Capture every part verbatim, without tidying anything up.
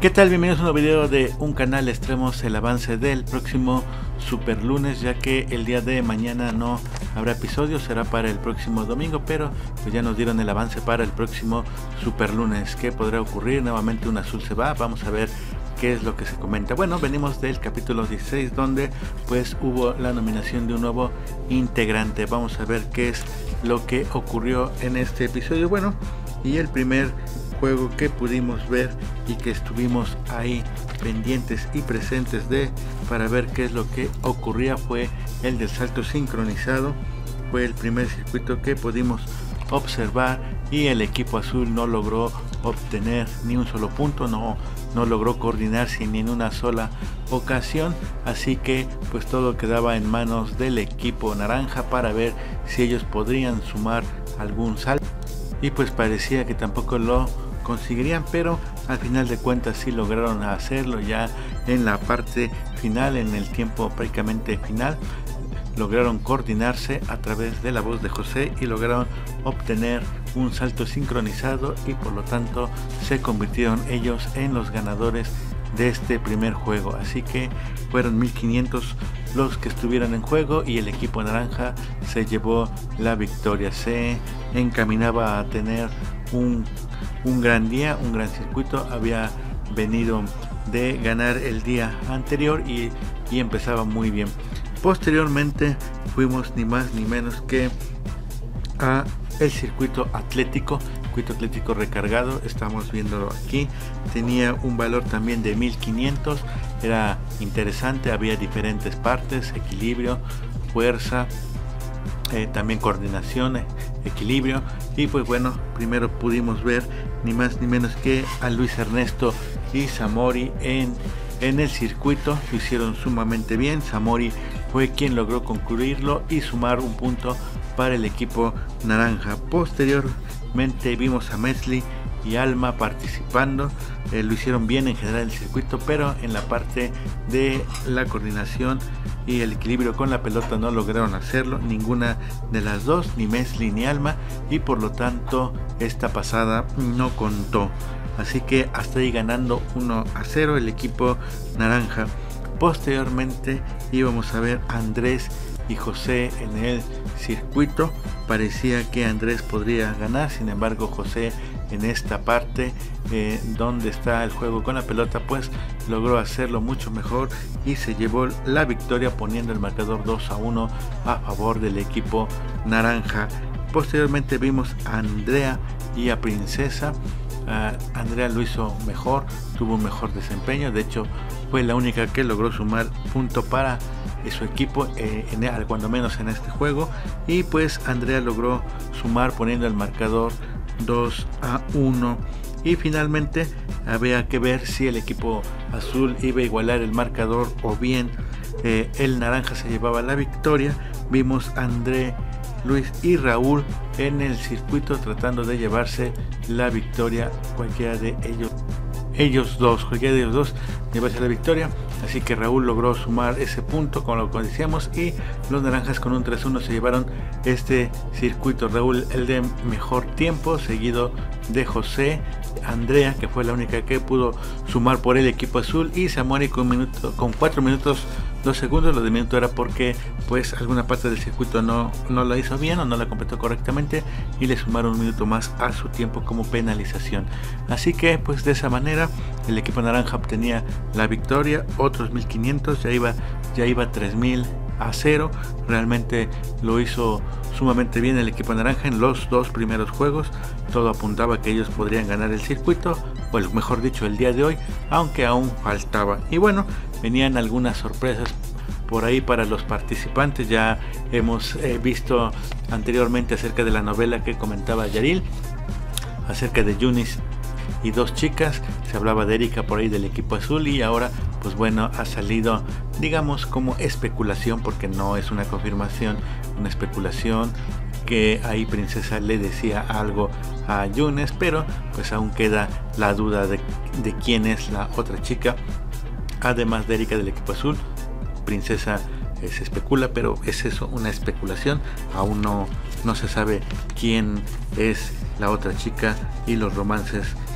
¿Qué tal? Bienvenidos a un nuevo video de un canal. Extremos el avance del próximo super lunes, ya que el día de mañana no habrá episodio, será para el próximo domingo, pero pues ya nos dieron el avance para el próximo super lunes. ¿Qué podrá ocurrir? Nuevamente un azul se va, vamos a ver qué es lo que se comenta. Bueno, venimos del capítulo dieciséis, donde pues hubo la nominación de un nuevo integrante. Vamos a ver qué es lo que ocurrió en este episodio. Bueno, y el primer juego que pudimos ver y que estuvimos ahí pendientes y presentes de para ver qué es lo que ocurría fue el del salto sincronizado. Fue el primer circuito que pudimos observar y el equipo azul no logró obtener ni un solo punto, no, no logró coordinarse ni en una sola ocasión, así que pues todo quedaba en manos del equipo naranja para ver si ellos podrían sumar algún salto, y pues parecía que tampoco lo conseguirían, pero al final de cuentas sí lograron hacerlo. Ya en la parte final, en el tiempo prácticamente final, lograron coordinarse a través de la voz de José y lograron obtener un salto sincronizado, y por lo tanto se convirtieron ellos en los ganadores de este primer juego. Así que fueron mil quinientos los que estuvieron en juego y el equipo naranja se llevó la victoria. Se encaminaba a tener un un gran día, un gran circuito. Había venido de ganar el día anterior y, y empezaba muy bien. Posteriormente fuimos ni más ni menos que a el circuito atlético, circuito atlético recargado. Estamos viéndolo aquí, tenía un valor también de mil quinientos, era interesante, había diferentes partes: equilibrio, fuerza, Eh, también coordinación, eh, equilibrio. Y pues bueno, primero pudimos ver ni más ni menos que a Luis Ernesto y Samori en, en el circuito. Lo hicieron sumamente bien. Samori fue quien logró concluirlo y sumar un punto para el equipo naranja. Posteriormente vimos a Mesli y Alma participando. Eh, lo hicieron bien en general el circuito, pero en la parte de la coordinación y el equilibrio con la pelota no lograron hacerlo ninguna de las dos, ni Mesli ni Alma, y por lo tanto esta pasada no contó. Así que hasta ahí ganando uno a cero el equipo naranja. Posteriormente íbamos a ver a Andrés y José en el circuito. Parecía que Andrés podría ganar, sin embargo José en esta parte eh, donde está el juego con la pelota pues logró hacerlo mucho mejor y se llevó la victoria, poniendo el marcador dos a uno a favor del equipo naranja. Posteriormente vimos a Andrea y a Princesa. Uh, Andrea lo hizo mejor, tuvo un mejor desempeño, de hecho fue la única que logró sumar punto para eh, su equipo, eh, en, cuando menos en este juego, y pues Andrea logró sumar poniendo el marcador dos a uno. Y finalmente había que ver si el equipo azul iba a igualar el marcador o bien eh, el naranja se llevaba la victoria. Vimos a André, Luis y Raúl en el circuito tratando de llevarse la victoria, cualquiera de ellos ellos dos, cualquiera de ellos dos llevarse la victoria. Así que Raúl logró sumar ese punto, como lo decíamos, y los naranjas con un tres uno se llevaron este circuito. Raúl el de mejor tiempo, seguido de José, Andrea, que fue la única que pudo sumar por el equipo azul, y Samori con, minuto, con cuatro minutos dos segundos. Lo de minuto era porque pues alguna parte del circuito no, no la hizo bien o no la completó correctamente, y le sumaron un minuto más a su tiempo como penalización. Así que pues de esa manera el equipo naranja obtenía la victoria, otros mil quinientos, ya iba, ya iba tres mil a cero. Realmente lo hizo sumamente bien el equipo naranja en los dos primeros juegos. Todo apuntaba a que ellos podrían ganar el circuito, o mejor dicho el día de hoy, aunque aún faltaba. Y bueno, venían algunas sorpresas por ahí para los participantes. Ya hemos eh, visto anteriormente acerca de la novela que comentaba Yaril, acerca de Yunis y dos chicas. Se hablaba de Erika por ahí del equipo azul, y ahora pues bueno, ha salido digamos como especulación, porque no es una confirmación, una especulación, que ahí Princesa le decía algo a Yunes, pero pues aún queda la duda de, de quién es la otra chica, además de Erika del equipo azul. Princesa eh, se especula, pero es eso, una especulación. Aún no, no se sabe quién es la otra chica y los romances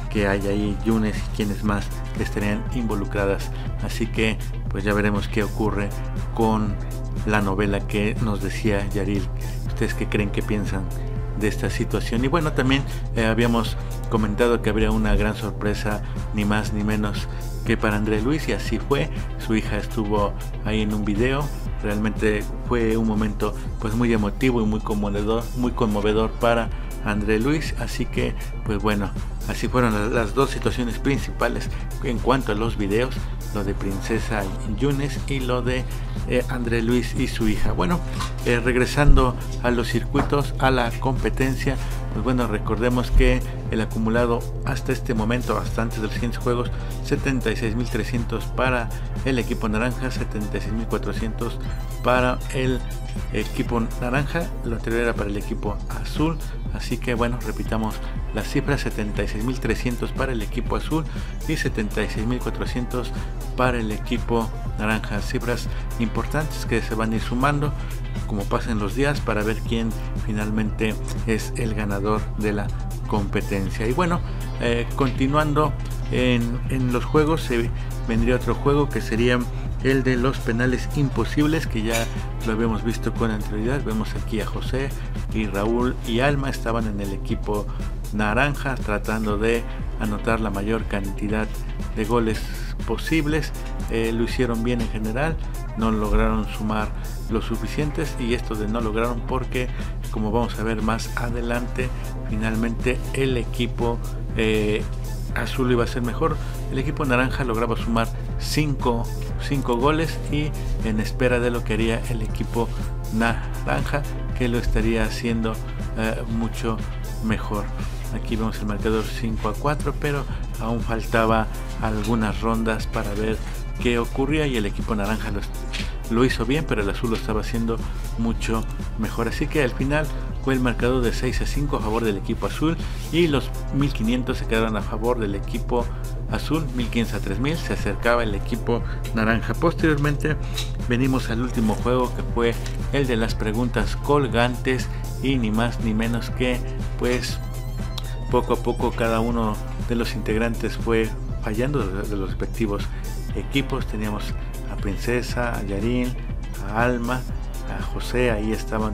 que hay ahí Yunes y quienes más que estarían involucradas. Así que pues ya veremos qué ocurre con la novela que nos decía Yaril. ¿Ustedes qué creen, que piensan de esta situación? Y bueno, también eh, habíamos comentado que habría una gran sorpresa, ni más ni menos que para André Luis, y así fue. Su hija estuvo ahí en un video. Realmente fue un momento pues muy emotivo y muy conmovedor, muy conmovedor para André Luis. Así que pues bueno, así fueron las dos situaciones principales en cuanto a los videos, lo de Princesa Yunes y lo de eh, André Luis y su hija. Bueno, eh, regresando a los circuitos, a la competencia, pues bueno, recordemos que el acumulado hasta este momento, hasta antes de los siguientes juegos, setenta y seis mil trescientos para el equipo naranja, setenta y seis mil cuatrocientos para el equipo naranja, lo anterior era para el equipo azul. Así que bueno, repitamos las cifras: setenta y seis mil trescientos para el equipo azul y setenta y seis mil cuatrocientos para el equipo naranja. Cifras importantes que se van a ir sumando como pasen los días para ver quién finalmente es el ganador de la competencia. Y bueno, eh, continuando en, en los juegos, se eh, vendría otro juego que sería el de los penales imposibles, que ya lo habíamos visto con anterioridad. Vemos aquí a José y Raúl y Alma, estaban en el equipo naranja tratando de anotar la mayor cantidad de goles posibles. Eh, lo hicieron bien en general, no lograron sumar lo suficientes, y esto de no lograron porque, como vamos a ver más adelante, finalmente el equipo eh, azul iba a ser mejor. El equipo naranja lograba sumar cinco goles, y en espera de lo que haría el equipo naranja, que lo estaría haciendo eh, mucho mejor. Aquí vemos el marcador cinco a cuatro, pero aún faltaba algunas rondas para ver qué ocurría, y el equipo naranja lo, lo hizo bien, pero el azul lo estaba haciendo mucho mejor. Así que al final fue el marcador de seis a cinco a favor del equipo azul, y los mil quinientos se quedaron a favor del equipo azul. Mil quinientos a tres mil se acercaba el equipo naranja. Posteriormente venimos al último juego, que fue el de las preguntas colgantes, y ni más ni menos que pues poco a poco cada uno de los integrantes fue fallando de los respectivos equipos. Teníamos a Princesa, a Yarin, a Alma, a José, ahí estaban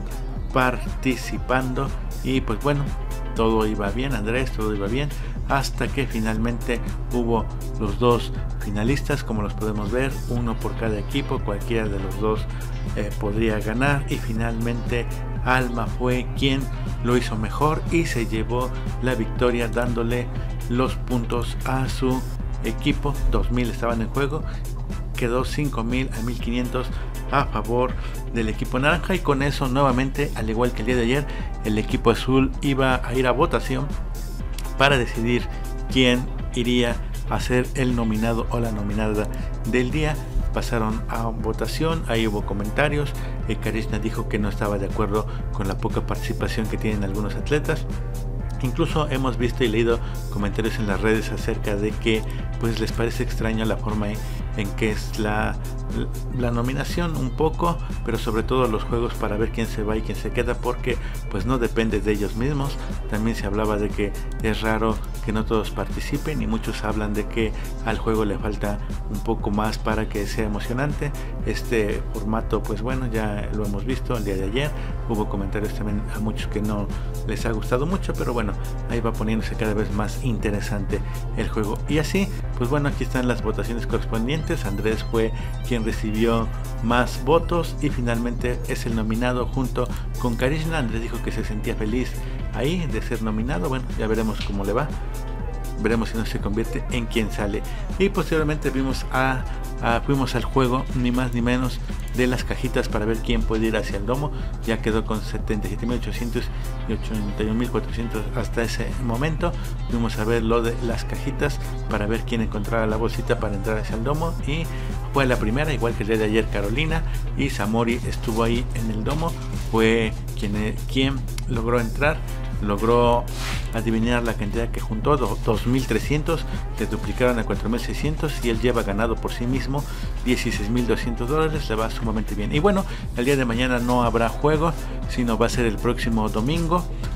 participando, y pues bueno, todo iba bien. Andrés, todo iba bien, hasta que finalmente hubo los dos finalistas, como los podemos ver, uno por cada equipo, cualquiera de los dos eh, podría ganar, y finalmente Alma fue quien lo hizo mejor y se llevó la victoria, dándole los puntos a su equipo. Dos mil estaban en juego, quedó cinco mil a mil quinientos a favor del equipo naranja, y con eso nuevamente, al igual que el día de ayer, el equipo azul iba a ir a votación para decidir quién iría a ser el nominado o la nominada del día. Pasaron a votación, ahí hubo comentarios. eh, Karishna dijo que no estaba de acuerdo con la poca participación que tienen algunos atletas. Incluso hemos visto y leído comentarios en las redes acerca de que pues les parece extraño la forma en, en que es la, la nominación un poco, pero sobre todo los juegos para ver quién se va y quién se queda, porque pues no depende de ellos mismos. También se hablaba de que es raro que no todos participen, y muchos hablan de que al juego le falta un poco más para que sea emocionante. Este formato pues bueno, ya lo hemos visto el día de ayer. Hubo comentarios también a muchos que no les ha gustado mucho, pero bueno, ahí va poniéndose cada vez más interesante el juego. Y así pues bueno, aquí están las votaciones correspondientes. Andrés fue quien recibió más votos y finalmente es el nominado junto con Karishna. Andrés dijo que se sentía feliz ahí de ser nominado. Bueno, ya veremos cómo le va, veremos si no se convierte en quien sale. Y posteriormente vimos a, a fuimos al juego, ni más ni menos, de las cajitas para ver quién puede ir hacia el domo. Ya quedó con setenta y siete mil ochocientos y ochenta y un mil cuatrocientos hasta ese momento. Fuimos a ver lo de las cajitas para ver quién encontraba la bolsita para entrar hacia el domo, y fue la primera, igual que el día de ayer, Carolina, y Samori estuvo ahí en el domo. Fue quien, quien logró entrar, logró adivinar la cantidad que juntó, dos mil trescientos, le duplicaron a cuatro mil seiscientos, y él lleva ganado por sí mismo dieciséis mil doscientos dólares. Le va sumamente bien. Y bueno, el día de mañana no habrá juego, sino va a ser el próximo domingo,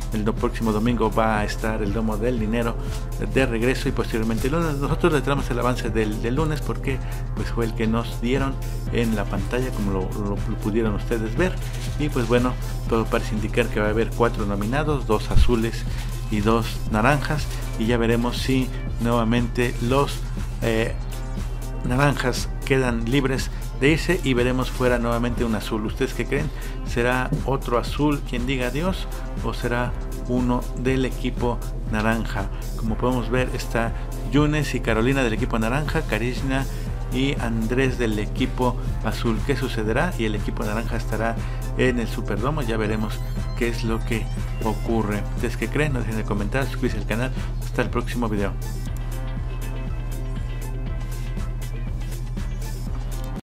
el do próximo domingo va a estar el Domo del Dinero de regreso y posteriormente el lunes. Nosotros les traemos el avance del, del lunes porque pues fue el que nos dieron en la pantalla, como lo, lo, lo pudieron ustedes ver. Y pues bueno, todo parece indicar que va a haber cuatro nominados, dos azules y dos naranjas, y ya veremos si nuevamente los eh, naranjas quedan libres de irse y veremos fuera nuevamente un azul. ¿Ustedes qué creen? ¿Será otro azul quien diga adiós o será uno del equipo naranja? Como podemos ver, está Yunes y Carolina del equipo naranja, Karishna y Andrés del equipo azul. ¿Qué sucederá? Y el equipo naranja estará en el Superdomo. Ya veremos qué es lo que ocurre. ¿Ustedes qué creen? No dejen de comentar, suscribirse al canal. Hasta el próximo video.